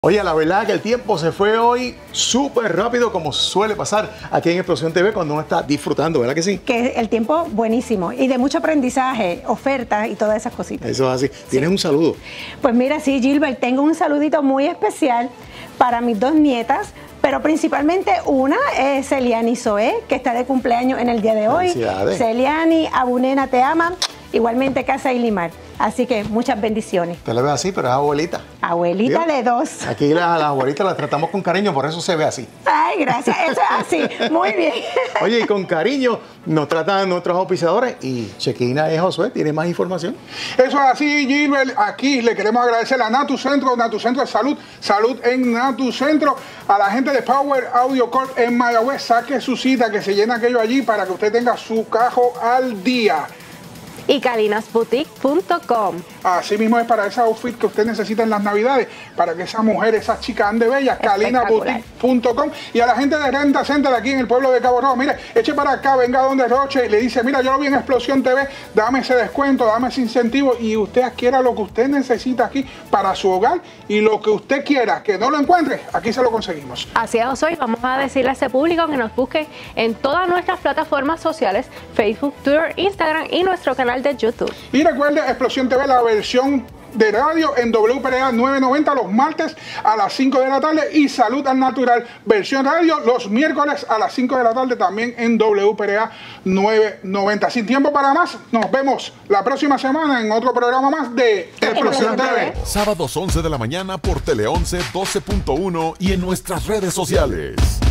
Oye, la verdad que el tiempo se fue hoy súper rápido, como suele pasar aquí en Explosión TV cuando uno está disfrutando, ¿verdad que sí? Que el tiempo buenísimo y de mucho aprendizaje, ofertas y todas esas cositas. Eso es así. ¿Tienes un saludo? Pues mira, sí, Gilbert, tengo un saludito muy especial para mis dos nietas, pero principalmente una es Celiani Zoé, que está de cumpleaños en el día de hoy. Felicidades. Celiani, Abunena te ama, igualmente Casa y Limar. Así que muchas bendiciones. Te la ves así, pero es abuelita. Abuelita ¿Vio? de dos. Aquí las abuelitas las tratamos con cariño, por eso se ve así. Ay, gracias, eso es así, muy bien. Oye, y con cariño nos tratan nuestros auspiciadores y Chequina y Josué, ¿tiene más información? Eso es así, Gilbert. Aquí le queremos agradecer a Natu Centro de Salud, Salud en Natu Centro, a la gente de Power Audio Corp en Mayagüez. Saque su cita, que se llena aquello allí para que usted tenga su cajo al día. Y calinasboutique.com. Así mismo es para ese outfit que usted necesita en las navidades, para que esa mujer, esa chica ande bella, calinasboutique.com. Y a la gente de Renta Center aquí en el pueblo de Cabo Rojo, mire, eche para acá, venga donde Roche y le dice, mira, yo lo vi en Explosión TV, dame ese descuento, dame ese incentivo y usted adquiera lo que usted necesita aquí para su hogar y lo que usted quiera, que no lo encuentre, aquí se lo conseguimos. Así es, hoy vamos a decirle a ese público que nos busque en todas nuestras plataformas sociales, Facebook, Twitter, Instagram y nuestro canal de YouTube. Y recuerde, Explosión TV, la versión de radio en WPRA 990 los martes a las 5 de la tarde y Salud al Natural, versión radio los miércoles a las 5 de la tarde también en WPRA 990. Sin tiempo para más, nos vemos la próxima semana en otro programa más de Explosión TV. Sábados 11 de la mañana por Tele 11 12.1 y en nuestras redes sociales.